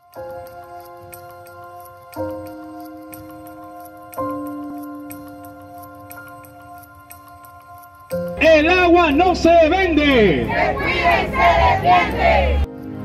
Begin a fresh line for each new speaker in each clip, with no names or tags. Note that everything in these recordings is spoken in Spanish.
El agua no se vende.
Se cuida y se defiende.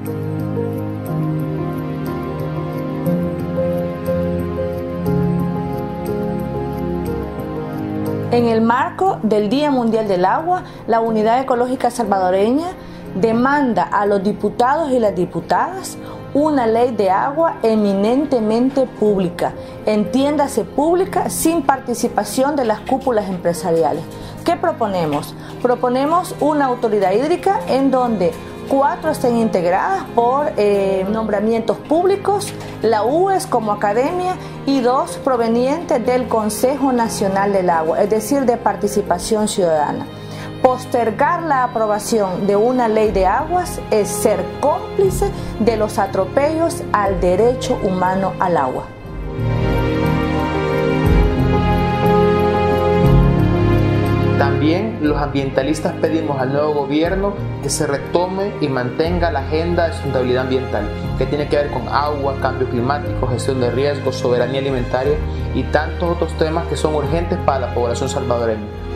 En el marco del Día Mundial del Agua, la Unidad Ecológica Salvadoreña demanda a los diputados y las diputadas una ley de agua eminentemente pública, entiéndase pública sin participación de las cúpulas empresariales. ¿Qué proponemos? Proponemos una autoridad hídrica en donde 4 estén integradas por nombramientos públicos, la UES como academia y 2 provenientes del Consejo Nacional del Agua, es decir, de participación ciudadana. Postergar la aprobación de una ley de aguas es ser cómplice de los atropellos al derecho humano al agua.
También los ambientalistas pedimos al nuevo gobierno que se retome y mantenga la agenda de sustentabilidad ambiental, que tiene que ver con agua, cambio climático, gestión de riesgos, soberanía alimentaria y tantos otros temas que son urgentes para la población salvadoreña.